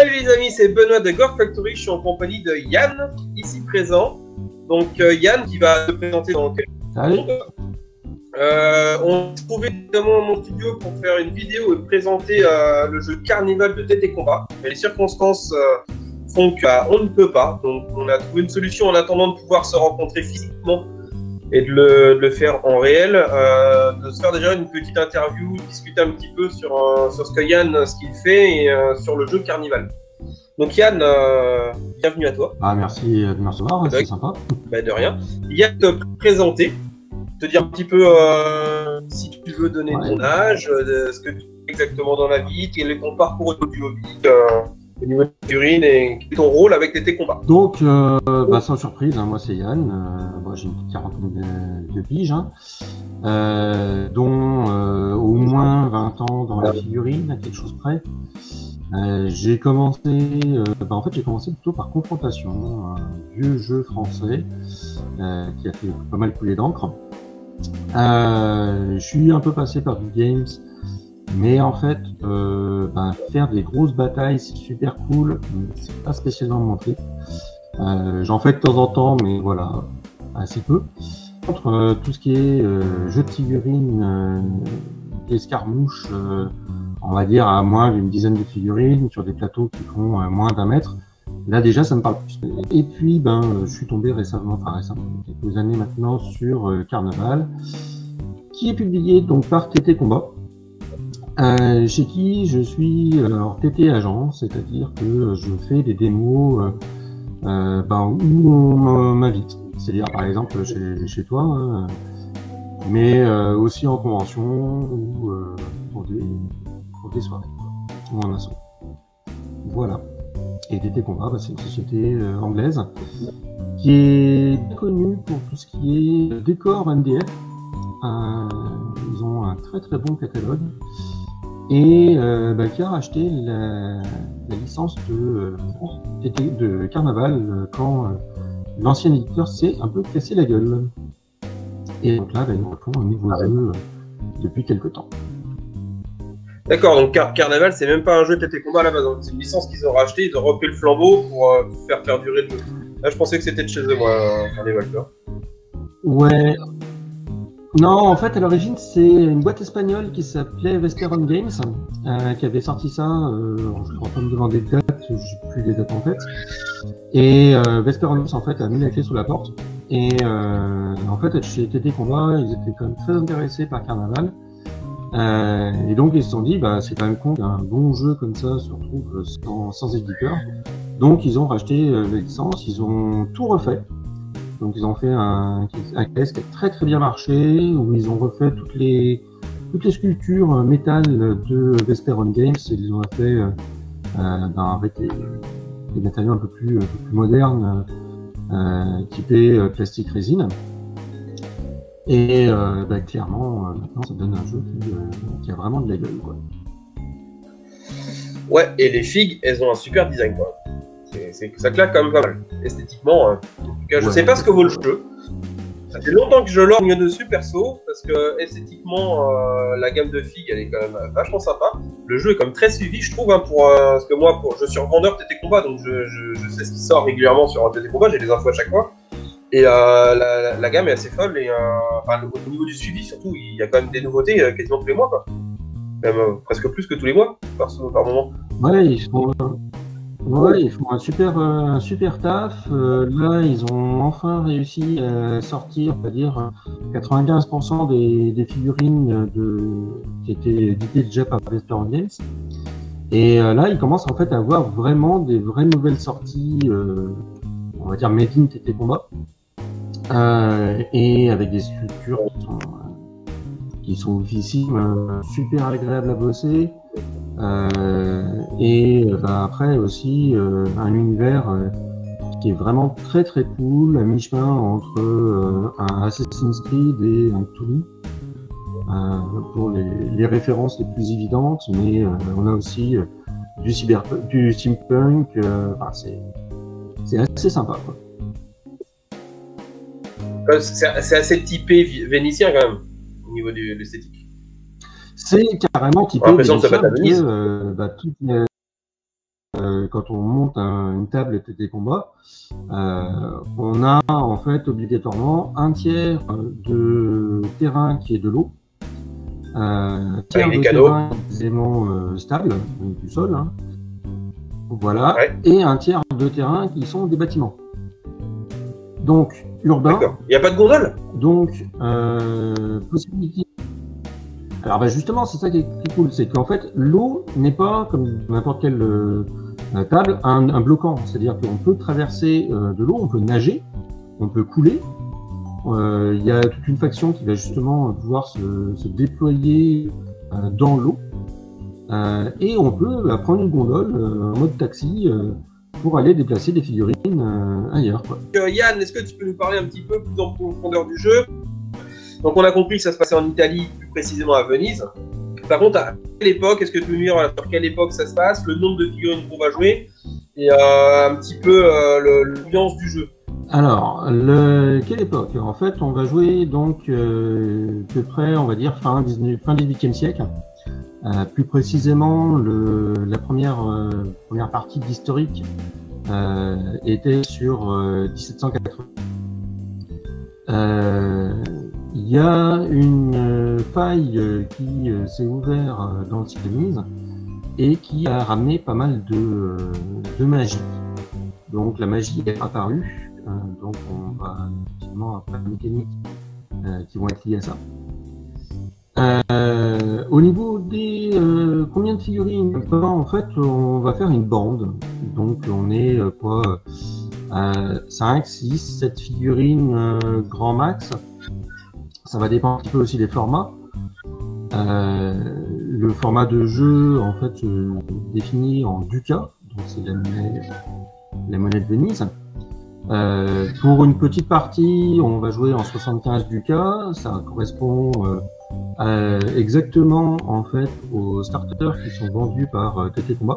Salut les amis, c'est Benoît de Gore Factory, je suis en compagnie de Yann, ici présent. Donc Yann qui va se présenter dans quelques secondes. On s'est trouvé notamment dans mon studio pour faire une vidéo et présenter le jeu Carnival de TT Combat. Mais les circonstances font qu'on ne peut pas, donc on a trouvé une solution en attendant de pouvoir se rencontrer physiquement et de le faire en réel, de se faire déjà une petite interview, discuter un petit peu sur ce que Yann, ce qu'il fait et sur le jeu Carnival. Donc Yann, bienvenue à toi. Ah, merci de me recevoir, c'est sympa. Bah, de rien. Yann, te présenter, te dire un petit peu si tu veux donner ton âge, ce que tu fais exactement dans la vie, quel est ton parcours du hobby, au niveau de l'urine et ton rôle avec TT Combat. Donc, sans surprise, moi c'est Yann, moi j'ai une petite quarantaine de piges, dont au moins 20 ans dans la figurine, à quelque chose près. J'ai commencé, en fait j'ai commencé plutôt par Confrontation, un vieux jeu français qui a fait pas mal couler d'encre. Je suis un peu passé par du games, mais en fait faire des grosses batailles c'est super cool, c'est pas spécialement mon truc. J'en fais de temps en temps, mais voilà, assez peu. Contre tout ce qui est jeu de figurines, escarmouches, on va dire à moins d'une dizaine de figurines sur des plateaux qui font moins d'1 mètre. Là déjà ça me parle plus. Et puis je suis tombé récemment, quelques années maintenant, sur Carnival, qui est publié donc par TT Combat, chez qui je suis TT agent, c'est-à-dire que je fais des démos où on m'invite. C'est-à-dire par exemple chez toi, mais aussi en convention ou pour des soirées ou en assaut. Voilà. Et TT Combat, c'est une société anglaise qui est bien connue pour tout ce qui est décor MDF. Ils ont un très très bon catalogue et qui a racheté la licence de Carnaval quand l'ancien éditeur s'est un peu cassé la gueule. Et donc là, ils refont un nouveau jeu depuis quelques temps. D'accord, donc Carnaval, c'est même pas un jeu TT Combat à la base, c'est une licence qu'ils ont racheté, ils ont repris le flambeau pour faire durer le jeu. Là, je pensais que c'était de chez eux, moi, Carnaval, tu vois. Ouais. Non, en fait, à l'origine, c'est une boîte espagnole qui s'appelait Vesperon Games, qui avait sorti ça, je ne crois pas me demander de date, je n'ai plus les dates en tête. Et Vesperon Games, en fait, a mis la clé sous la porte. Et en fait, chez TT Combat, ils étaient quand même très intéressés par Carnaval. Et donc ils se sont dit, c'est quand même con qu'un bon jeu comme ça se retrouve sans éditeur. Donc ils ont racheté la licence, ils ont tout refait. Donc ils ont fait un caisse qui a très très bien marché, où ils ont refait toutes les sculptures métal de Vesperon Games, et ils ont fait avec des matériaux un peu plus modernes, typés plastique résine. Et clairement, maintenant, ça donne un jeu qui a vraiment de la gueule, quoi. Ouais, et les figues, elles ont un super design, quoi. Ça claque quand même pas mal. Esthétiquement, en tout cas, je sais pas ce que vaut le jeu. Ça fait longtemps que je lorgne dessus, perso, parce que esthétiquement, la gamme de figues, elle est quand même vachement sympa. Le jeu est quand même très suivi, je trouve, parce que moi, je suis revendeur TT Combat, donc je sais ce qui sort régulièrement sur TT Combat, j'ai les infos à chaque fois. Et la gamme est assez folle, et au niveau du suivi surtout, il y a quand même des nouveautés quasiment tous les mois, quoi. Même presque plus que tous les mois, par moment. Ouais, ils font un super taf. Là, ils ont enfin réussi à sortir, on va dire, 95% des figurines qui étaient éditées déjà par Vesperon Games. Et là, ils commencent en fait à avoir vraiment des vraies nouvelles sorties, on va dire made in TT Combat. Et avec des sculptures qui sont ouffissimes, super agréables à bosser, et après aussi un univers qui est vraiment très très cool, à mi-chemin entre un Assassin's Creed et un Cthulhu, pour les références les plus évidentes, mais on a aussi du steampunk, c'est assez sympa, quoi. C'est assez typé vénitien quand même, au niveau de l'esthétique. C'est carrément typé vénitien, quand on monte une table TT combat, on a en fait obligatoirement un tiers de terrain qui est de l'eau, un tiers de terrain des éléments stables, donc du sol, hein, voilà, et un tiers de terrain qui sont des bâtiments. Donc, urbain. Il n'y a pas de gondole? Donc, possibilité. Alors, bah justement, c'est ça qui est cool, c'est qu'en fait, l'eau n'est pas, comme n'importe quelle table, un bloquant. C'est-à-dire qu'on peut traverser de l'eau, on peut nager, on peut couler. Il y a toute une faction qui va justement pouvoir se déployer dans l'eau. Et on peut prendre une gondole en mode taxi pour aller déplacer des figurines ailleurs, quoi. Yann, est-ce que tu peux nous parler un petit peu plus en profondeur du jeu? Donc on a compris que ça se passait en Italie, plus précisément à Venise. Par contre, à quelle époque, est-ce que tu peux nous dire sur quelle époque ça se passe, le nombre de figurines qu'on va jouer et un petit peu l'ambiance du jeu? Alors, quelle époque? En fait, on va jouer donc peu près, on va dire, fin 18e siècle. Plus précisément, la première partie d'historique était sur 1780. Il y a une faille qui s'est ouverte dans le site de Venise et qui a ramené pas mal de magie. Donc la magie est apparue, donc on va effectivement avoir des mécaniques qui vont être liées à ça. Au niveau des combien de figurines, en fait on va faire une bande, donc on est quoi, 5, 6, 7 figurines grand max. Ça va dépendre un petit peu aussi des formats. Le format de jeu en fait se définit en ducat, donc c'est la monnaie de Venise. Pour une petite partie, on va jouer en 75 ducats. Ça correspond exactement en fait aux starters qui sont vendus par TT Combat.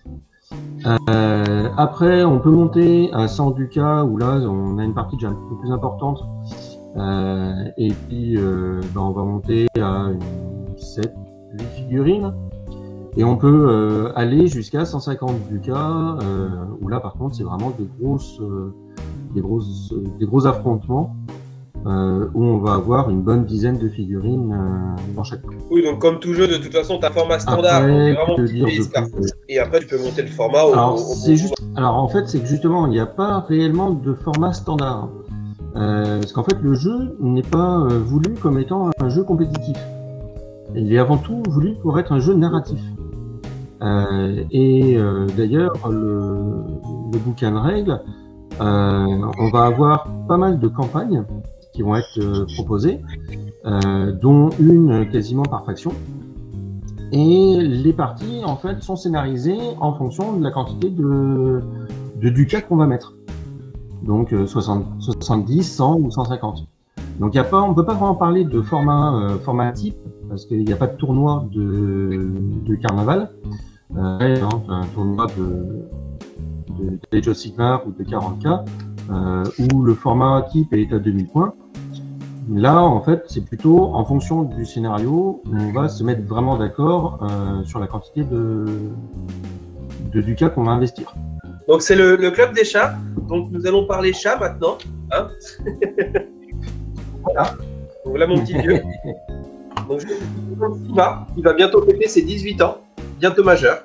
Après, on peut monter à 100 ducats où là, on a une partie déjà un peu plus importante. Et puis, on va monter à 7, 8 figurines. Et on peut aller jusqu'à 150 ducats, où là, par contre, c'est vraiment des gros affrontements. Où on va avoir une bonne dizaine de figurines dans chaque coup. Oui, donc comme tout jeu, de toute façon, tu as un format standard. Après, et après, tu peux monter le format Alors, en fait, c'est que justement, il n'y a pas réellement de format standard. Parce qu'en fait, le jeu n'est pas voulu comme étant un jeu compétitif. Il est avant tout voulu pour être un jeu narratif. D'ailleurs, le bouquin de règles, on va avoir pas mal de campagnes qui vont être proposées, dont une quasiment par faction. Et les parties, en fait, sont scénarisées en fonction de la quantité de ducats qu'on va mettre. Donc 70, 100 ou 150. Donc on ne peut pas vraiment parler de format type, parce qu'il n'y a pas de tournoi de carnaval. Un tournoi de Age of Sigmar ou de 40K, où le format type est à 2000 points. Là, en fait, c'est plutôt en fonction du scénario, on va se mettre vraiment d'accord sur la quantité de ducats qu'on va investir. Donc c'est le club des chats. Donc nous allons parler chats maintenant. Hein. Voilà. Donc voilà mon petit vieux. Donc je il va bientôt fêter ses 18 ans, bientôt majeur.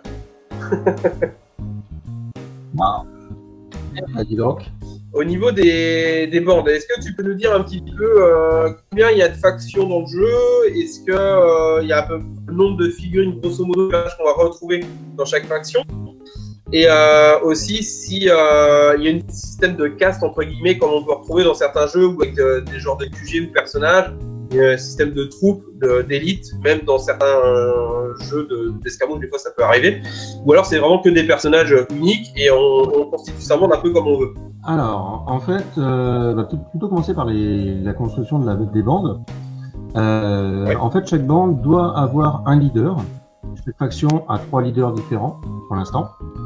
Wow. Dis donc. Au niveau des bandes, est-ce que tu peux nous dire un petit peu combien il y a de factions dans le jeu? Est-ce qu'il y a un peu le nombre de figurines grosso modo qu'on va retrouver dans chaque faction? Et aussi si il y a un système de caste entre guillemets comme on peut retrouver dans certains jeux ou avec des genres de QG ou personnages, un système de troupes, d'élite, même dans certains jeux d'escamotage, des fois ça peut arriver. Ou alors c'est vraiment que des personnages uniques et on constitue sa bande un peu comme on veut. Alors, en fait, on va plutôt commencer par la construction des bandes. En fait, chaque bande doit avoir un leader. Chaque faction a 3 leaders différents pour l'instant.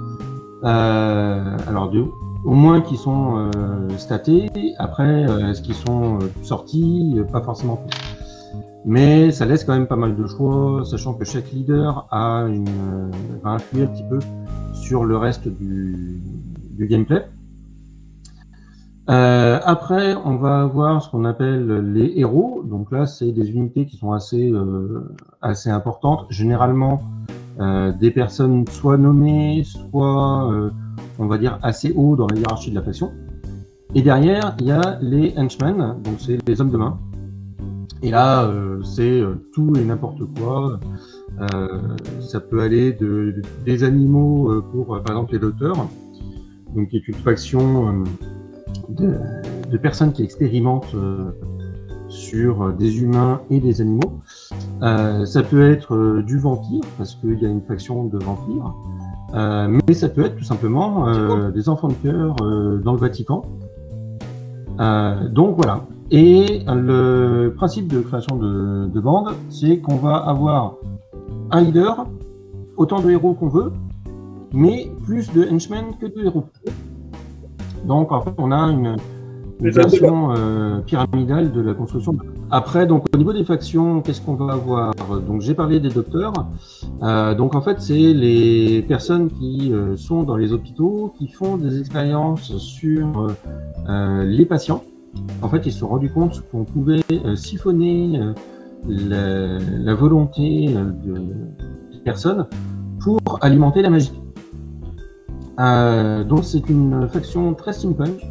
Alors, au moins qui sont statés. Après, est-ce qu'ils sont sortis? Pas forcément tous. Mais ça laisse quand même pas mal de choix, sachant que chaque leader va influer un petit peu sur le reste du gameplay. Après, on va avoir ce qu'on appelle les héros. Donc là, c'est des unités qui sont assez importantes. Généralement, des personnes soit nommées, soit, on va dire, assez haut dans la hiérarchie de la faction. Et derrière, il y a les henchmen, donc c'est les hommes de main. Et là, c'est tout et n'importe quoi. Ça peut aller des animaux pour, par exemple, les douteurs, donc qui est une faction de personnes qui expérimentent sur des humains et des animaux. Ça peut être du vampire, parce qu'il y a une faction de vampires. Mais ça peut être tout simplement des enfants de cœur dans le Vatican. Donc voilà. Et le principe de création de bande, c'est qu'on va avoir un leader, autant de héros qu'on veut, mais plus de henchmen que de héros. Donc en fait, on a une version pyramidale de la construction. Après, donc au niveau des factions, qu'est-ce qu'on va avoir? Donc j'ai parlé des docteurs. Donc en fait, c'est les personnes qui sont dans les hôpitaux, qui font des expériences sur les patients. En fait, ils se sont rendus compte qu'on pouvait siphonner la volonté des personnes pour alimenter la magie. Donc c'est une faction très steampunk,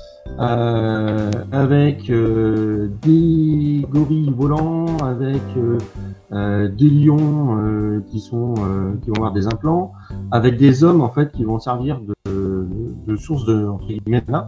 avec des gorilles volants, avec des lions qui vont avoir des implants, avec des hommes en fait qui vont servir de source entre guillemets là.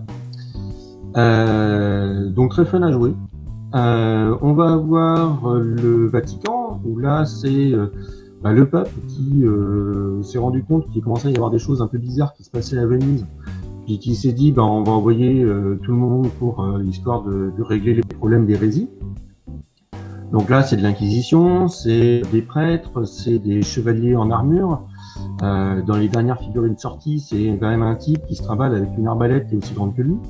Donc très fun à jouer. On va avoir le Vatican, où là c'est le pape qui s'est rendu compte qu'il commençait à y avoir des choses un peu bizarres qui se passaient à Venise, puis qui s'est dit on va envoyer tout le monde pour histoire de régler les problèmes d'hérésie. Donc là c'est de l'inquisition, c'est des prêtres, c'est des chevaliers en armure. Dans les dernières figurines sorties, c'est quand même un type qui se trimballe avec une arbalète qui est aussi grande que lui.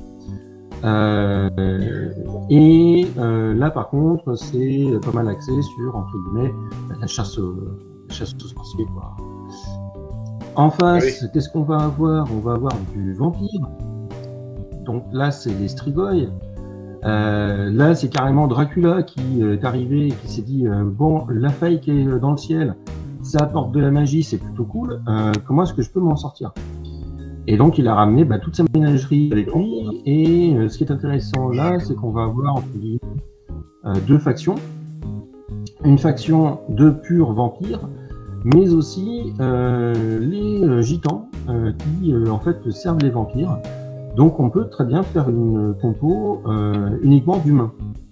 Là par contre c'est pas mal axé sur entre guillemets la chasse aux sorciers quoi. En face, qu'est-ce qu'on va avoir? On va avoir du vampire. Donc là c'est les Strigoi. Là c'est carrément Dracula qui est arrivé et qui s'est dit bon, la faille qui est dans le ciel, ça apporte de la magie, c'est plutôt cool, comment est-ce que je peux m'en sortir? Et donc il a ramené toute sa ménagerie avec lui, et ce qui est intéressant là, c'est qu'on va avoir entre guillemets deux factions. Une faction de purs vampires, mais aussi les gitans qui en fait servent les vampires. Donc on peut très bien faire une compo uniquement d'humains.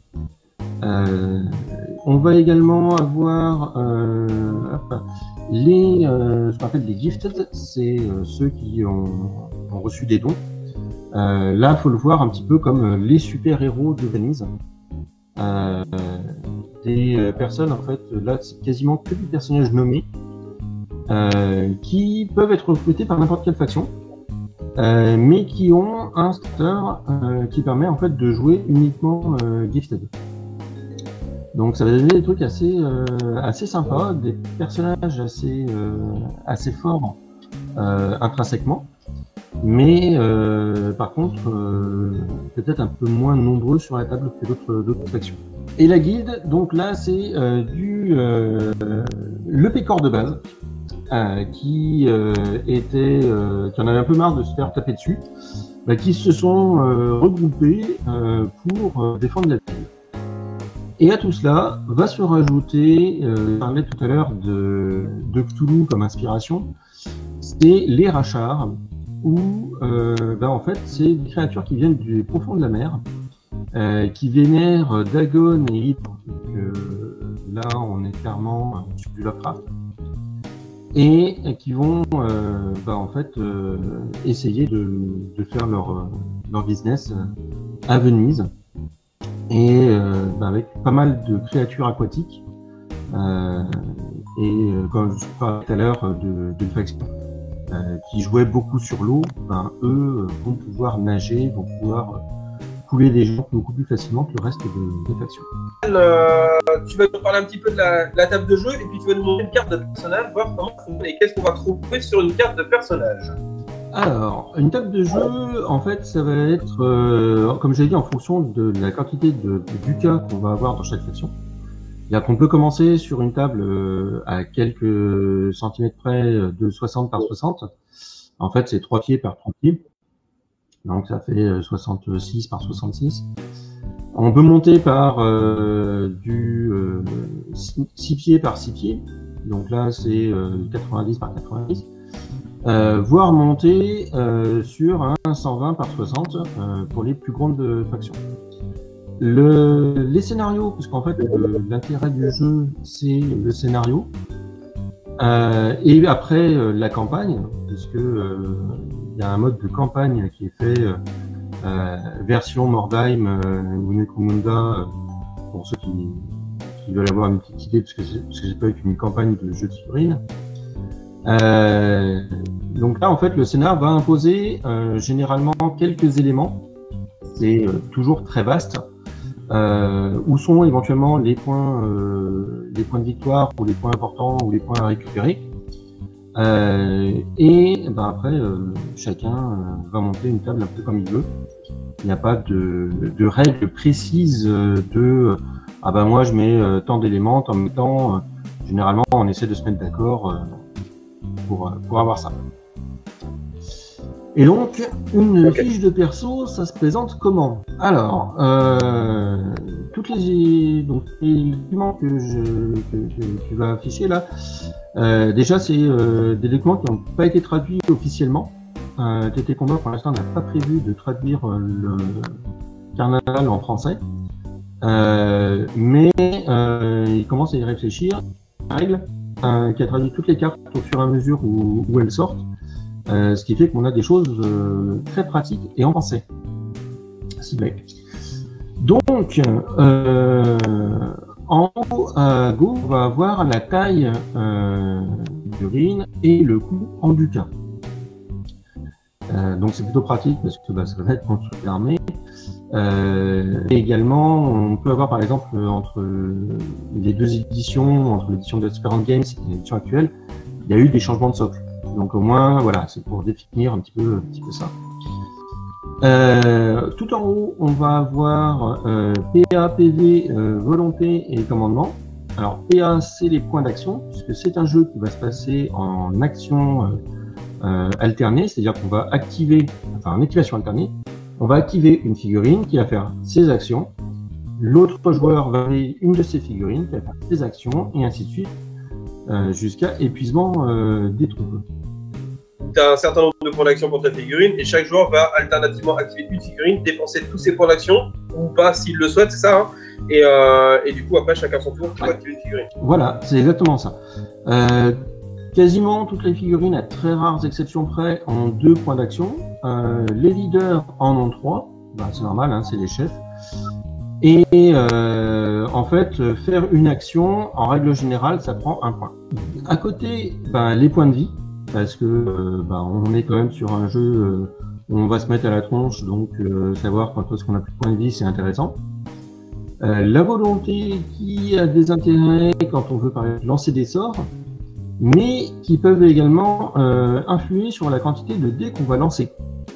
On va également avoir ce qu'on appelle les gifted, c'est ceux qui ont reçu des dons. Là, il faut le voir un petit peu comme les super-héros de Venise. Des personnes, en fait, là, c'est quasiment que des personnages nommés qui peuvent être recrutés par n'importe quelle faction, mais qui ont un starter qui permet en fait de jouer uniquement gifted. Donc ça va donner des trucs assez sympas, des personnages assez forts intrinsèquement, mais par contre peut-être un peu moins nombreux sur la table que d'autres factions. Et la guilde, donc là c'est le pécor de base qui en avait un peu marre de se faire taper dessus, qui se sont regroupés pour défendre la ville. Et à tout cela va se rajouter, je parlais tout à l'heure de Cthulhu comme inspiration, c'est les Rachars, où en fait c'est des créatures qui viennent du profond de la mer, qui vénèrent Dagon et Hydre, là on est clairement sur du Lovecraft, et qui vont en fait essayer de faire leur business à Venise. Et avec pas mal de créatures aquatiques et comme je parlais tout à l'heure d'une faction qui jouait beaucoup sur l'eau, eux vont pouvoir nager, vont pouvoir couler des gens beaucoup plus facilement que le reste des factions. Tu vas nous parler un petit peu de la table de jeu et puis tu vas nous montrer une carte de personnage, voir comment ça fonctionne et qu'est-ce qu'on va trouver sur une carte de personnage. Alors, une table de jeu, en fait, ça va être, comme j'ai dit, en fonction de la quantité de ducats qu'on va avoir dans chaque faction. C'est-à-dire qu'on peut commencer sur une table à quelques centimètres près de 60 par 60. En fait, c'est 3 pieds par 3 pieds. Donc, ça fait 66 par 66. On peut monter par 6 pieds par 6 pieds. Donc là, c'est 90 par 90. Voire monter sur un 120 par 60 pour les plus grandes factions. Les scénarios, parce qu'en fait l'intérêt du jeu c'est le scénario et après la campagne, puisque il y a un mode de campagne qui est fait version Mordheim ou Necromunda pour ceux qui veulent avoir une petite idée, parce que j'ai pas eu qu'une campagne de jeu de figurines. Donc là en fait le scénar va imposer généralement quelques éléments, c'est toujours très vaste. Où sont éventuellement les points de victoire ou les points importants ou les points à récupérer, et ben après chacun va monter une table un peu comme il veut. Il n'y a pas de règles précises de ah ben moi je mets tant d'éléments, tant de temps. Généralement on essaie de se mettre d'accord pour avoir ça. Et donc, une fiche de perso, ça se présente comment? Alors, toutes les documents que tu vas afficher là, déjà c'est des documents qui n'ont pas été traduits officiellement. TT Combat pour l'instant n'a pas prévu de traduire le carnaval en français, mais il commence à y réfléchir. Règle qui a traduit toutes les cartes au fur et à mesure où elles sortent. Ce qui fait qu'on a des choses très pratiques et en français. Ciblé. Donc, en haut à gauche, on va avoir la taille du figurine et le coût en ducats. Donc c'est plutôt pratique parce que ça va être contre l'armée. Et également, on peut avoir par exemple entre les deux éditions, entre l'édition de Experience Games et l'édition actuelle, il y a eu des changements de socle. Donc au moins, voilà, c'est pour définir un petit peu ça. Tout en haut, on va avoir PA, PV, volonté et commandement. Alors PA, c'est les points d'action, puisque c'est un jeu qui va se passer en action alternée, c'est-à-dire qu'on va activer, enfin en activation alternée, on va activer une figurine qui va faire ses actions, l'autre joueur va avoir une de ses figurines qui va faire ses actions, et ainsi de suite, jusqu'à épuisement des troupes. Tu as un certain nombre de points d'action pour ta figurine et chaque joueur va alternativement activer une figurine, dépenser tous ses points d'action ou pas s'il le souhaite, c'est ça, hein, et du coup après chacun son tour pour activer une figurine. Voilà, c'est exactement ça. Quasiment toutes les figurines, à très rares exceptions près, ont 2 points d'action. Les leaders en ont 3, bah, c'est normal, hein, c'est les chefs. Et en fait, faire une action, en règle générale, ça prend 1 point. À côté, bah, les points de vie, parce que on est quand même sur un jeu où on va se mettre à la tronche, donc savoir quand est-ce qu'on a plus de points de vie, c'est intéressant. La volonté qui a des intérêts quand on veut par exemple lancer des sorts, mais qui peuvent également influer sur la quantité de dés qu'on va lancer.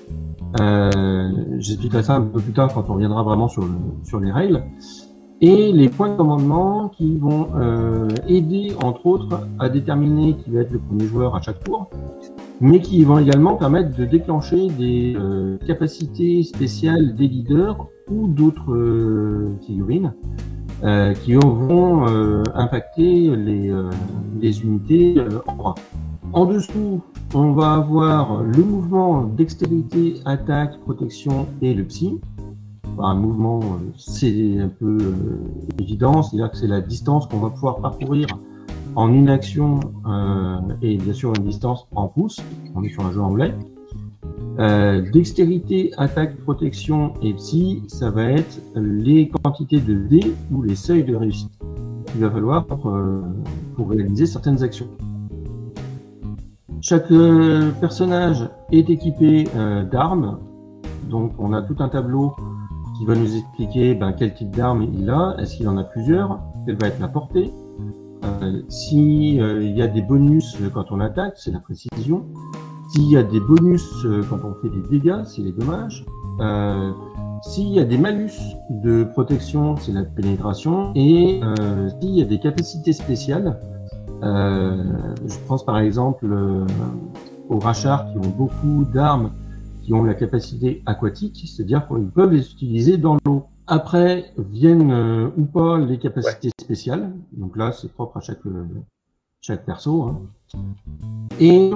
J'expliquerai ça un peu plus tard quand on reviendra vraiment sur les règles. Et les points de commandement qui vont aider entre autres à déterminer qui va être le premier joueur à chaque tour, mais qui vont également permettre de déclencher des capacités spéciales des leaders ou d'autres figurines qui vont impacter les unités en bras. En dessous, on va avoir le mouvement dextérité, attaque, protection et le psy. Un mouvement, c'est un peu évident, c'est-à-dire que c'est la distance qu'on va pouvoir parcourir en une action et bien sûr une distance en pouces. On est sur un jeu anglais. Dextérité, attaque, protection et psy, ça va être les quantités de dés ou les seuils de réussite qu'il va falloir pour réaliser certaines actions. Chaque personnage est équipé d'armes, donc on a tout un tableau qui va nous expliquer quel type d'arme il a, est-ce qu'il en a plusieurs, quelle va être la portée, s'il y a des bonus quand on attaque, c'est la précision, s'il y a des bonus quand on fait des dégâts, c'est les dommages, s'il y a des malus de protection, c'est la pénétration, et s'il y a des capacités spéciales, je pense par exemple aux rachards qui ont beaucoup d'armes qui ont la capacité aquatique, c'est-à-dire qu'ils peuvent les utiliser dans l'eau. Après viennent ou pas les capacités spéciales, donc là c'est propre à chaque perso, hein. Et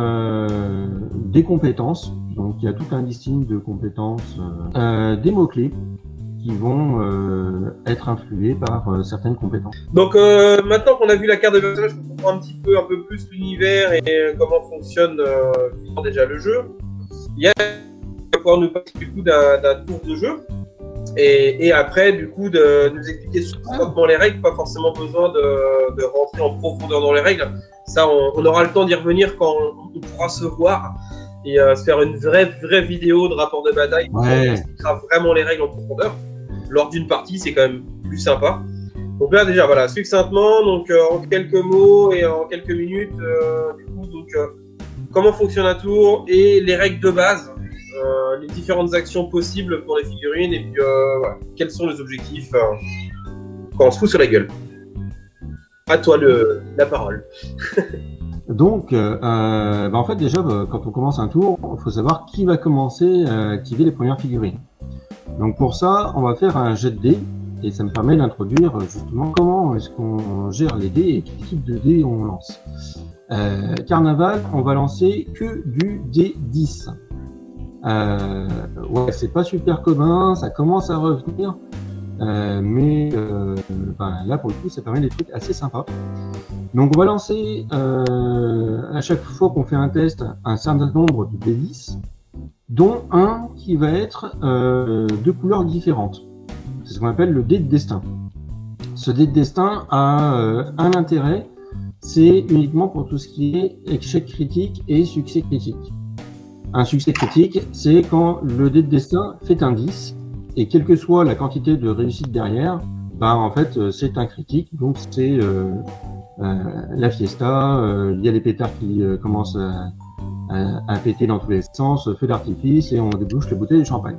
des compétences, donc il y a tout un listing de compétences, des mots-clés qui vont être influés par certaines compétences. Donc maintenant qu'on a vu la carte de personnage, on comprend un peu plus l'univers et comment fonctionne déjà le jeu. Yann va pouvoir nous parler du coup d'un tour de jeu et après du coup de nous expliquer succinctement les règles, pas forcément besoin de rentrer en profondeur dans les règles. Ça on aura le temps d'y revenir quand on pourra se voir et se faire une vraie vidéo de rapport de bataille où on expliquera vraiment les règles en profondeur. Lors d'une partie, c'est quand même plus sympa. Donc là déjà voilà, succinctement, donc en quelques mots et en quelques minutes, du coup donc comment fonctionne un tour et les règles de base, les différentes actions possibles pour les figurines et puis voilà, quels sont les objectifs quand on se fout sur la gueule. À toi la parole. Donc, en fait déjà quand on commence un tour, il faut savoir qui va commencer à activer les premières figurines. Donc pour ça, on va faire un jet de dés et ça me permet d'introduire justement comment est-ce qu'on gère les dés et quel type de dés on lance. Carnaval, on va lancer que du D10. Ouais, c'est pas super commun, ça commence à revenir, mais là pour le coup, ça permet des trucs assez sympas. Donc on va lancer à chaque fois qu'on fait un test un certain nombre de D10, dont un qui va être de couleurs différentes. C'est ce qu'on appelle le dé de destin. Ce dé de destin a un intérêt, c'est uniquement pour tout ce qui est échec critique et succès critique. Un succès critique, c'est quand le dé de destin fait un 10, et quelle que soit la quantité de réussite derrière, en fait c'est un critique, donc c'est la fiesta, il y a les pétards qui commencent à péter dans tous les sens, feu d'artifice, et on débouche les bouteilles de champagne.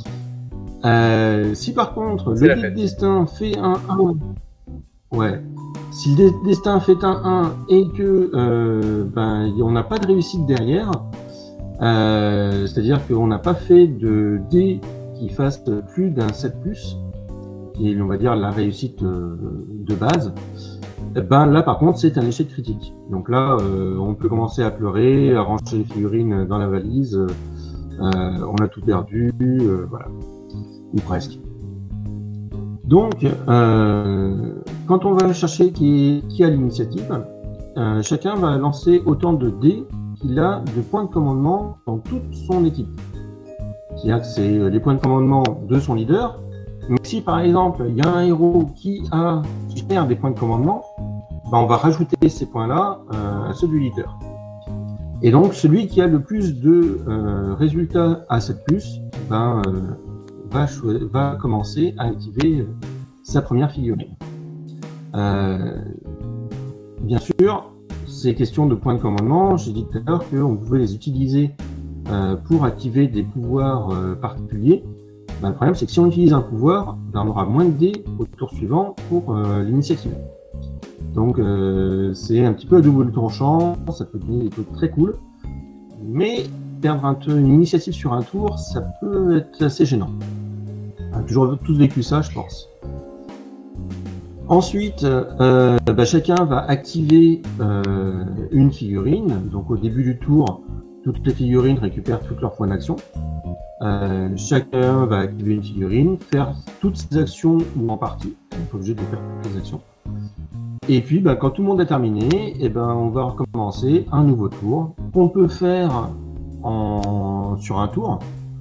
Si par contre le dé de destin fait un 1, ouais, si le dé de destin fait un 1 et que on n'a pas de réussite derrière, c'est-à-dire qu'on n'a pas fait de dé qui fasse plus d'un 7+, qui est on va dire la réussite de base, là par contre c'est un échec critique. Donc là on peut commencer à pleurer, à ranger les figurines dans la valise, on a tout perdu, voilà, ou presque. Donc quand on va chercher qui a l'initiative, chacun va lancer autant de dés qu'il a de points de commandement dans toute son équipe. C'est-à-dire que c'est les points de commandement de son leader, mais si par exemple il y a un héros qui perd des points de commandement, on va rajouter ces points-là à ceux du leader. Et donc celui qui a le plus de résultats à 7+, va commencer à activer sa première figurine. Bien sûr, ces questions de points de commandement, j'ai dit tout à l'heure qu'on pouvait les utiliser pour activer des pouvoirs particuliers. Le problème, c'est que si on utilise un pouvoir, on aura moins de dés au tour suivant pour l'initiative. Donc c'est un petit peu à double tranchant, ça peut donner des trucs très cool, mais perdre une initiative sur un tour, ça peut être assez gênant. On a toujours tous vécu ça, je pense. Ensuite, chacun va activer une figurine. Donc au début du tour, toutes les figurines récupèrent tous leurs points d'action. Chacun va activer une figurine, faire toutes ses actions ou en partie. On n'est pas obligé de faire toutes les actions. Et puis, quand tout le monde a terminé, on va recommencer un nouveau tour qu'on peut faire sur un tour.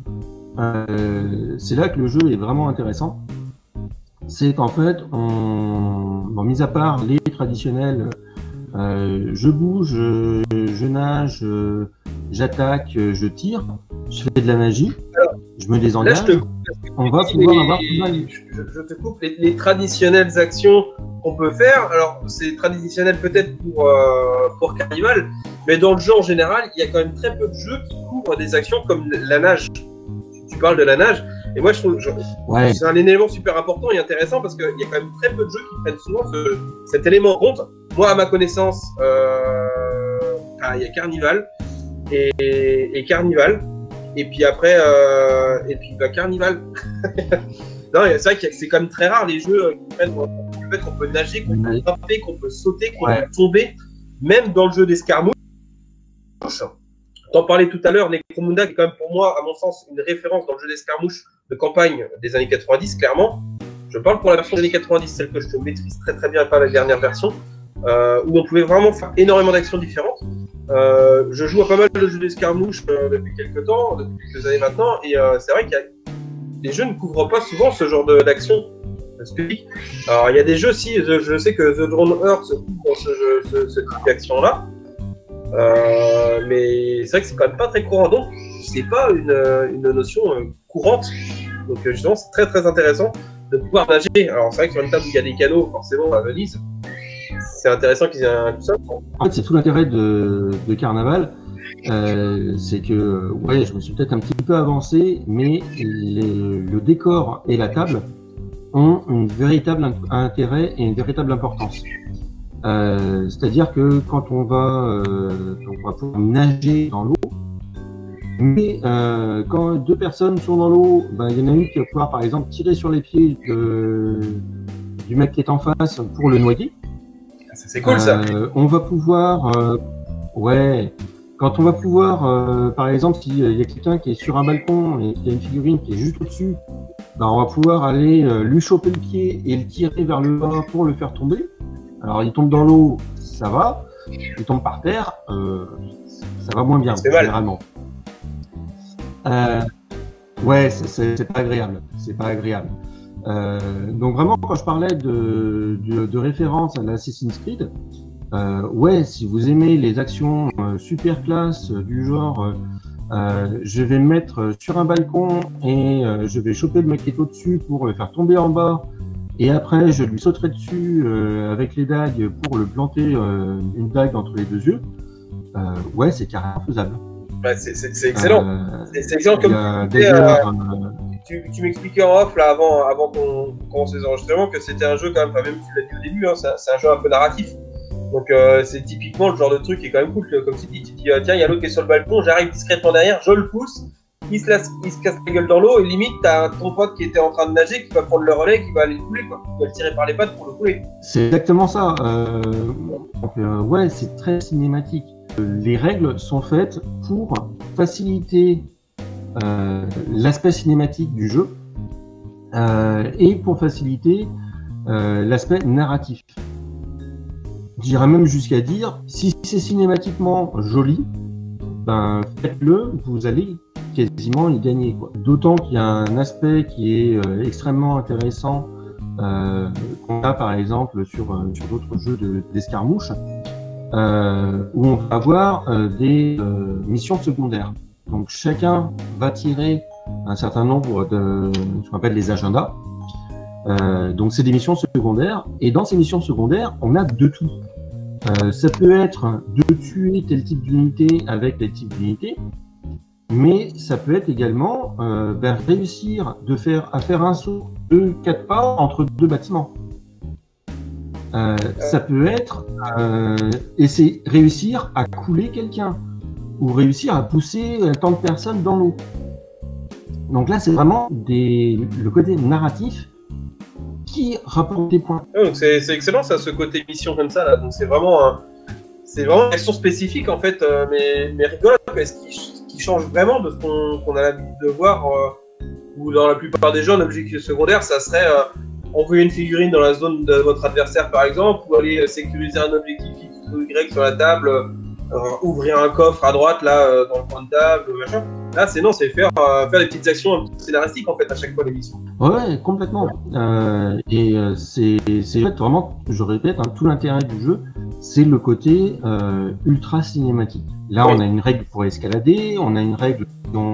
C'est là que le jeu est vraiment intéressant. C'est qu'en fait, mis à part les traditionnels, je bouge, je nage, j'attaque, je tire, je fais de la magie, je me désengage. Là, je te coupe on va pouvoir avoir plus. Je te coupe, les traditionnelles actions qu'on peut faire, alors c'est traditionnel peut-être pour Carnival, mais dans le jeu en général, il y a quand même très peu de jeux qui couvrent des actions comme la nage. Tu parles de la nage, et moi je trouve que c'est un élément super important et intéressant parce qu'il y a quand même très peu de jeux qui prennent souvent cet élément en compte. Moi, à ma connaissance, il y a Carnival et Carnival. Et puis après, Carnival. Non, c'est vrai que c'est quand même très rare les jeux qui prennent le fait qu'on peut nager, qu'on peut grimper, qu'on peut sauter, qu'on peut tomber, même dans le jeu d'escarmouche. T'en parlais tout à l'heure, Necromunda, qui est quand même pour moi, à mon sens, une référence dans le jeu d'escarmouche de campagne des années 90, clairement. Je parle pour la version des années 90, celle que je maîtrise très très bien, pas la dernière version, où on pouvait vraiment faire énormément d'actions différentes. Je joue à pas mal de jeux d'escarmouche depuis quelques temps, depuis quelques années maintenant, et c'est vrai que les jeux ne couvrent pas souvent ce genre d'action spécifique. Alors il y a des jeux, si je sais que The Drone Earth se couvre ce type d'action-là, mais c'est vrai que c'est quand même pas très courant, donc c'est pas une notion courante. Donc justement, c'est très très intéressant de pouvoir nager. Alors c'est vrai que sur une table où il y a des canaux, forcément à Venise, c'est intéressant qu'ils aient tout ça. En fait, c'est tout l'intérêt de Carnaval, c'est que, je me suis peut-être un petit peu avancé, mais le décor et la table ont un véritable intérêt et une véritable importance. C'est-à-dire que quand on va pouvoir nager dans l'eau, mais quand deux personnes sont dans l'eau, il y en a une qui va pouvoir, par exemple, tirer sur les pieds du mec qui est en face pour le noyer. C'est cool ça. On va pouvoir, quand on va pouvoir, par exemple, s'il y a quelqu'un qui est sur un balcon et qu'il y a une figurine qui est juste au-dessus, on va pouvoir aller lui choper le pied et le tirer vers le bas pour le faire tomber. Alors il tombe dans l'eau, ça va. Il tombe par terre, ça va moins bien, généralement. C'est pas agréable. C'est pas agréable. Donc vraiment, quand je parlais de référence à l'Assassin's Creed, si vous aimez les actions super classe du genre, je vais me mettre sur un balcon et je vais choper le mec qui est au-dessus pour le faire tomber en bas, et après je lui sauterai dessus avec les dagues pour le planter une dague entre les deux yeux, c'est carrément faisable. C'est excellent. C'est excellent comme tu m'expliquais en off là avant qu'on commence les enregistrements que c'était un jeu quand même, même si tu l'as dit au début, hein, c'est un jeu un peu narratif. Donc c'est typiquement le genre de truc qui est quand même cool, comme tu dis, tiens, il y a l'autre qui est sur le balcon, j'arrive discrètement derrière, je le pousse, il se casse la gueule dans l'eau et limite t'as ton pote qui était en train de nager qui va prendre le relais, qui va aller le couler, quoi. Qui va le tirer par les pattes pour le couler. C'est exactement ça. C'est très cinématique. Les règles sont faites pour faciliter l'aspect cinématique du jeu et pour faciliter l'aspect narratif. J'irais même jusqu'à dire, si c'est cinématiquement joli, faites-le, vous allez quasiment y gagner, quoi. D'autant qu'il y a un aspect qui est extrêmement intéressant qu'on a par exemple sur d'autres jeux d'escarmouche, où on va avoir des missions secondaires. Donc chacun va tirer un certain nombre de ce qu'on appelle les agendas. Donc c'est des missions secondaires, et dans ces missions secondaires, on a de tout. Ça peut être de tuer tel type d'unité avec tel type d'unité, mais ça peut être également réussir à faire un saut de 4 pas entre deux bâtiments. Ça peut être réussir à couler quelqu'un, ou réussir à pousser tant de personnes dans l'eau. Donc là, c'est vraiment le côté narratif qui rapporte des points. Donc c'est excellent ça, ce côté mission comme ça là. Donc c'est vraiment une action spécifique en fait, mais rigolote, parce qu'il change vraiment de ce qu'on a l'habitude de voir, où dans la plupart des jeux, l'objectif secondaire, ça serait envoyer une figurine dans la zone de votre adversaire par exemple, ou aller sécuriser un objectif X ou Y sur la table, ouvrir un coffre à droite là dans le coin de table, machin. Là c'est faire des petites actions un peu scénaristiques en fait à chaque fois l'émission. Ouais, complètement. C'est vraiment, je répète, tout l'intérêt du jeu, c'est le côté ultra cinématique. Là, on a une règle pour escalader, on a une règle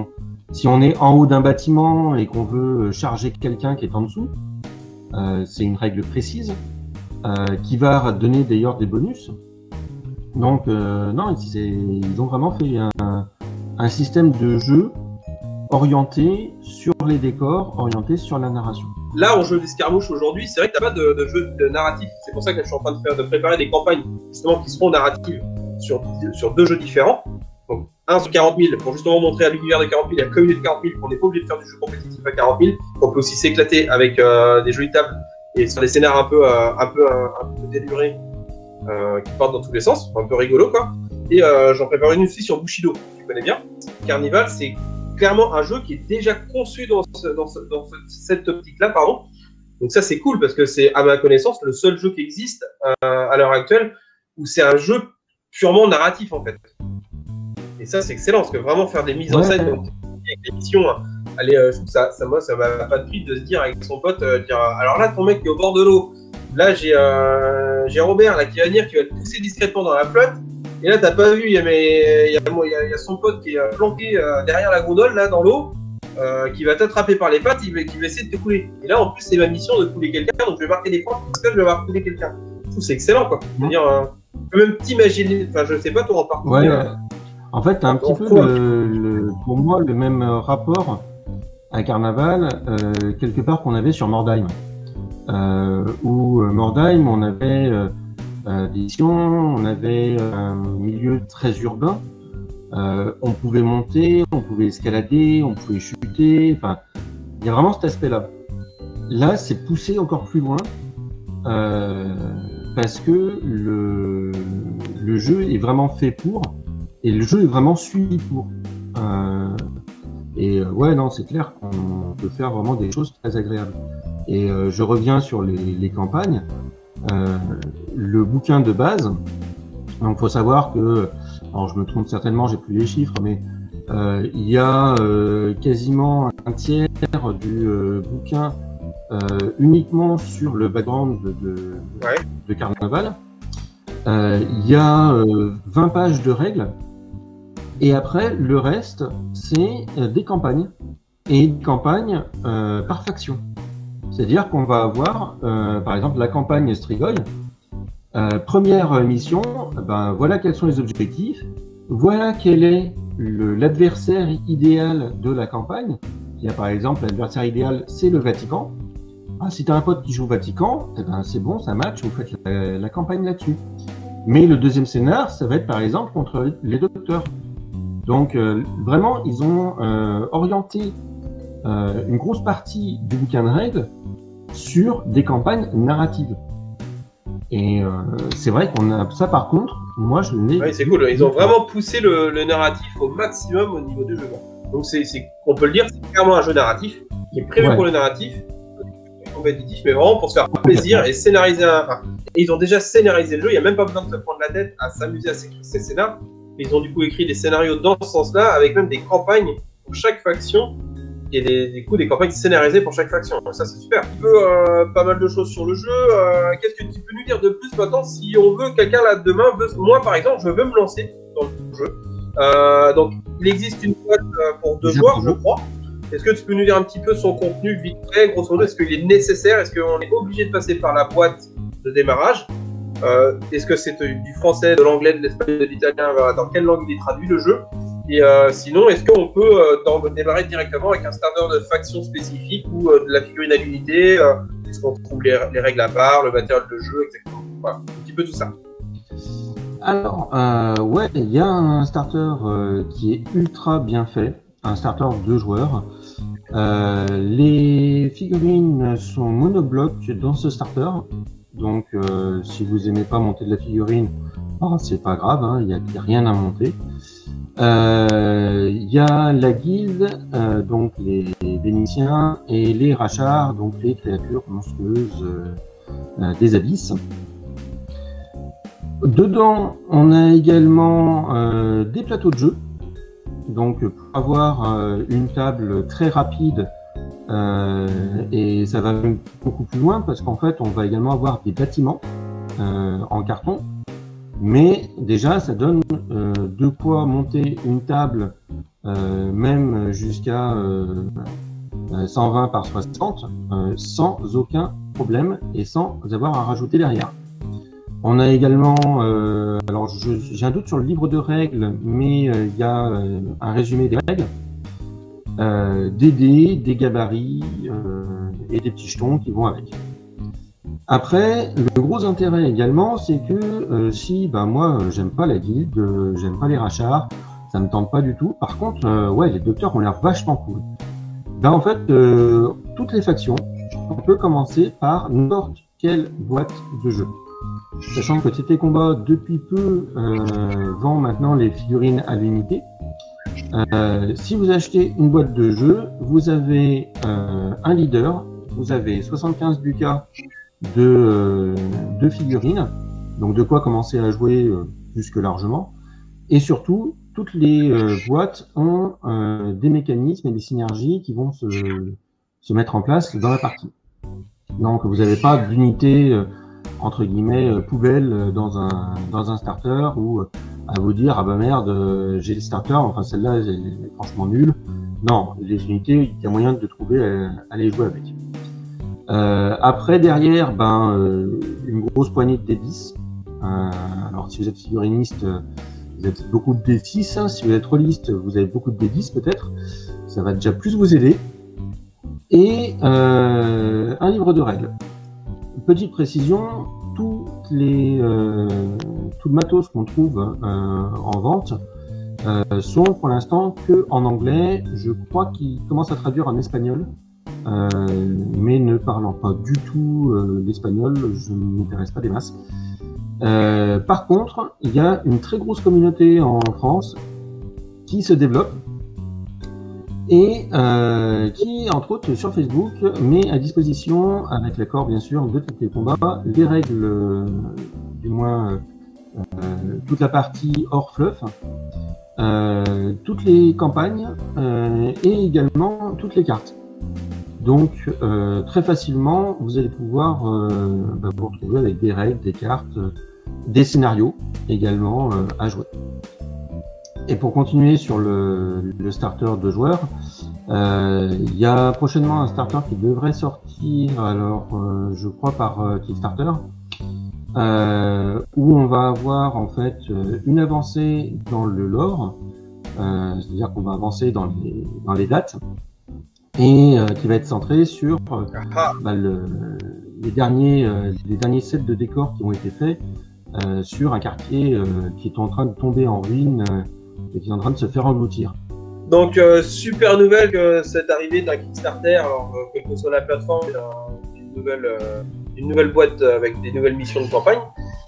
Si on est en haut d'un bâtiment et qu'on veut charger quelqu'un qui est en dessous, c'est une règle précise qui va donner d'ailleurs des bonus. Donc non, ils ont vraiment fait un système de jeu orienté sur les décors, orienté sur la narration. Là, en jeu d'escarmouche aujourd'hui, c'est vrai que t'as pas de jeu de narratif. C'est pour ça que je suis en train de préparer des campagnes justement qui seront narratives sur 2 jeux différents. Donc un sur 40 000 pour justement montrer à l'univers de 40 000 et à la communauté de 40 000 qu'on n'est pas obligé de faire du jeu compétitif à 40 000. On peut aussi s'éclater avec des jolies tables et sur des scénars un peu délurés qui partent dans tous les sens, un peu rigolo quoi. Et j'en prépare une aussi sur Bushido, tu connais bien. Carnival, c'est clairement un jeu qui est déjà conçu dans cette optique-là, pardon. Donc ça c'est cool parce que c'est à ma connaissance le seul jeu qui existe à l'heure actuelle où c'est un jeu purement narratif en fait. Et ça c'est excellent parce que vraiment faire des mises en scène avec l'émission, allez, je trouve ça m'a pas de prix de se dire avec son pote, dire alors là ton mec qui est au bord de l'eau, là j'ai Robert là qui va venir, qui va le pousser discrètement dans la flotte. Et là, t'as pas vu, il y a son pote qui est planqué derrière la gondole, là, dans l'eau, qui va t'attraper par les pattes, qui va essayer de te couler. Et là, en plus, c'est ma mission de couler quelqu'un, donc je vais marquer des points parce que je vais avoir couler quelqu'un. Je trouve que c'est excellent, quoi. C'est-à-dire, tu peux même t'imaginer, enfin, je sais pas, toi, en partie. Ouais, en fait, t'as un petit peu, pour moi, le même rapport à Carnaval, quelque part, qu'on avait sur Mordheim. Où Mordheim, on avait... des missions, on avait un milieu très urbain, on pouvait monter, on pouvait escalader, on pouvait chuter, enfin, il y a vraiment cet aspect-là. Là, c'est poussé encore plus loin, parce que le jeu est vraiment fait pour, et le jeu est vraiment suivi pour. Ouais, non, c'est clair qu'on peut faire vraiment des choses très agréables. Et je reviens sur les campagnes. Le bouquin de base, donc faut savoir que, alors je me trompe certainement, j'ai plus les chiffres, mais il y a quasiment un tiers du bouquin uniquement sur le background de Carnaval. Il y a 20 pages de règles, et après le reste c'est des campagnes, et des campagnes par faction. C'est-à-dire qu'on va avoir, par exemple, la campagne Strigoi. Première mission, ben, voilà quels sont les objectifs, voilà quel est l'adversaire idéal de la campagne. Il y a par exemple, l'adversaire idéal, c'est le Vatican. Ah, si tu as un pote qui joue au Vatican, eh ben, c'est bon, ça match, vous faites la campagne là-dessus. Mais le deuxième scénar, ça va être par exemple contre les docteurs. Donc, vraiment, ils ont orienté une grosse partie du bouquin de règles sur des campagnes narratives. Et c'est vrai qu'on a ça, par contre, moi je l'ai. Oui, c'est cool. Ils ont vraiment poussé le narratif au maximum au niveau du jeu. Donc on peut le dire, c'est clairement un jeu narratif qui est prévu pour le narratif, compétitif, mais vraiment pour se faire plaisir et scénariser et ils ont déjà scénarisé le jeu. Il n'y a même pas besoin de se prendre la tête à s'amuser à écrire ces scénarios. Ils ont du coup écrit des scénarios dans ce sens-là, avec même des campagnes pour chaque faction. Et des campagnes scénarisées pour chaque faction. Donc ça, c'est super. Un peu pas mal de choses sur le jeu. Qu'est-ce que tu peux nous dire de plus maintenant si on veut, quelqu'un là demain veut... Moi, par exemple, je veux me lancer dans le jeu. Donc, il existe une boîte pour 2 joueurs, je crois. Est-ce que tu peux nous dire un petit peu son contenu vite fait, grosso modo? Est-ce qu'il est nécessaire? Est-ce qu'on est obligé de passer par la boîte de démarrage? Est-ce que c'est du français, de l'anglais, de l'espagnol, de l'italien? Dans quelle langue il est traduit le jeu? Et sinon, est-ce qu'on peut démarrer directement avec un starter de faction spécifique ou de la figurine à l'unité? Est-ce qu'on trouve les règles à part, le matériel de jeu, etc. Voilà, un petit peu tout ça. Alors, ouais, il y a un starter qui est ultra bien fait, un starter de 2 joueurs. Les figurines sont monoblocs dans ce starter, donc si vous aimez pas monter de la figurine, c'est pas grave, il n'y a rien à monter. Il y a la guilde, donc les Vénitiens, et les Rachards, donc les créatures monstrueuses des abysses. Dedans, on a également des plateaux de jeu, donc pour avoir une table très rapide, et ça va même beaucoup plus loin parce qu'en fait, on va également avoir des bâtiments en carton. Mais déjà, ça donne de quoi monter une table même jusqu'à 120 par 60, sans aucun problème et sans avoir à rajouter derrière. On a également, alors j'ai un doute sur le livre de règles, mais il y a un résumé des règles, des dés, des gabarits et des petits jetons qui vont avec. Après, le gros intérêt également, c'est que si moi j'aime pas la guilde, j'aime pas les rachats, ça me tente pas du tout. Par contre, ouais, les docteurs ont l'air vachement cool. En fait, toutes les factions, on peut commencer par n'importe quelle boîte de jeu. Sachant que TT Combat, depuis peu, vend maintenant les figurines à l'unité. Si vous achetez une boîte de jeu, vous avez un leader, vous avez 75 ducats de figurines, donc de quoi commencer à jouer plus que largement. Et surtout, toutes les boîtes ont des mécanismes et des synergies qui vont se mettre en place dans la partie. Donc vous n'avez pas d'unité entre guillemets poubelle dans un starter ou à vous dire ah bah merde j'ai le starter, enfin celle-là est franchement nulle. Non, les unités, il y a moyen de trouver à les jouer avec. Après derrière, une grosse poignée de D10. Alors si vous êtes figuriniste, vous avez beaucoup de D6. Hein. Si vous êtes rôliste, vous avez beaucoup de D10 peut-être. Ça va déjà plus vous aider. Et un livre de règles. Petite précision, tout le matos qu'on trouve en vente sont pour l'instant que en anglais. Je crois qu'ils commencent à traduire en espagnol, mais ne parlant pas du tout l'espagnol, je ne m'intéresse pas des masses. Par contre, il y a une très grosse communauté en France qui se développe et qui, entre autres, sur Facebook, met à disposition, avec l'accord bien sûr de TT Combat, les règles, du moins toute la partie hors fluff, toutes les campagnes et également toutes les cartes. Donc très facilement, vous allez pouvoir vous retrouver avec des règles, des cartes, des scénarios également à jouer. Et pour continuer sur le starter de joueurs, il y a prochainement un starter qui devrait sortir, alors je crois par Kickstarter, où on va avoir en fait une avancée dans le lore, c'est-à-dire qu'on va avancer dans les dates, et qui va être centré sur les derniers sets de décors qui ont été faits sur un quartier qui est en train de tomber en ruine et qui est en train de se faire engloutir. Donc super nouvelle que cette arrivée d'un Kickstarter, alors quelle que soit la plateforme, une nouvelle boîte avec des nouvelles missions de campagne.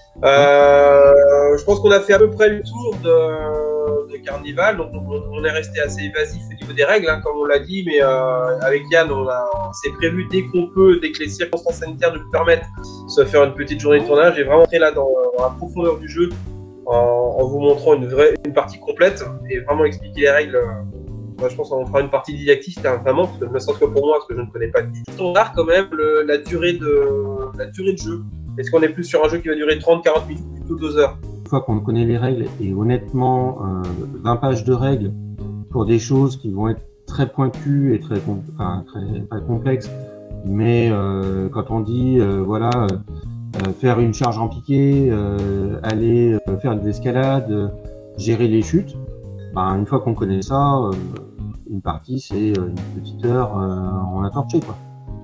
Je pense qu'on a fait à peu près le tour de Carnival, donc on est resté assez évasif au niveau des règles, hein, comme on l'a dit, mais avec Yann, on s'est prévu dès qu'on peut, dès que les circonstances sanitaires nous le permettent, se faire une petite journée de tournage et vraiment entrer là dans la profondeur du jeu en vous montrant une partie complète et vraiment expliquer les règles. Moi, je pense qu'on fera une partie didactique, vraiment, parce que ne serait-ce que pour moi, parce que je ne connais pas du tout. On regarde quand même la durée de jeu. Est-ce qu'on est plus sur un jeu qui va durer 30-40 minutes ou plutôt 2 heures? Une fois qu'on connaît les règles, et honnêtement, 20 pages de règles pour des choses qui vont être très pointues et très complexes, mais quand on dit, faire une charge en piqué, aller faire des escalades, gérer les chutes, une fois qu'on connaît ça, une partie c'est une petite heure en a torché, quoi.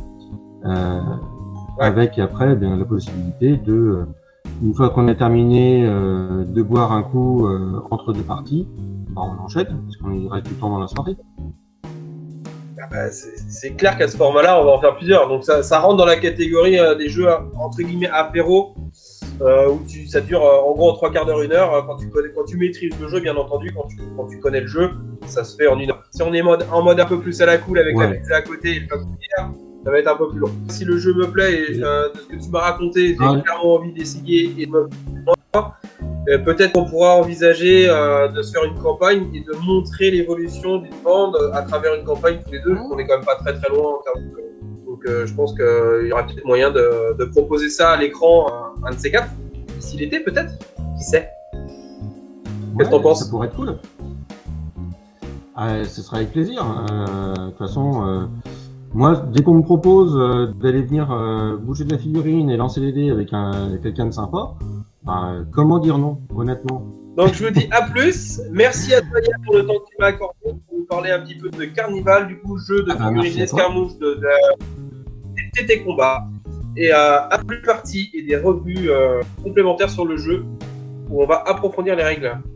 Avec après la possibilité de, une fois qu'on a terminé de boire un coup entre deux parties, on enchaîne parce qu'on reste du temps dans la soirée. C'est clair qu'à ce format-là, on va en faire plusieurs. Donc ça rentre dans la catégorie des jeux entre guillemets apéro, où ça dure en gros 3 quarts d'heure, 1 heure. Quand tu maîtrises le jeu, bien entendu, quand tu connais le jeu, ça se fait en 1 heure. Si on est en mode un peu plus à la cool avec la pizza à côté et le cocktail, ça va être un peu plus long. Si le jeu me plaît et de ce que tu m'as raconté, j'ai clairement envie d'essayer et de me peut-être qu'on pourra envisager de se faire une campagne et de montrer l'évolution d'une bande à travers une campagne tous les deux. On est quand même pas très très loin en termes de... Donc je pense qu'il y aura peut-être moyen de proposer ça à l'écran, un de ces quatre, d'ici l'été peut-être, qui sait. Qu'est-ce que t'en penses? Ça pourrait être cool. Ce sera avec plaisir. De toute façon, moi, dès qu'on me propose d'aller venir bouger de la figurine et lancer les dés avec quelqu'un de sympa, comment dire non, honnêtement? Donc je vous dis à plus. Merci à toi Yann pour le temps que tu m'as accordé pour nous parler un petit peu de Carnival, du coup jeu de figurines escarmouche de TT Combat. Et à plus partie et des revues complémentaires sur le jeu où on va approfondir les règles.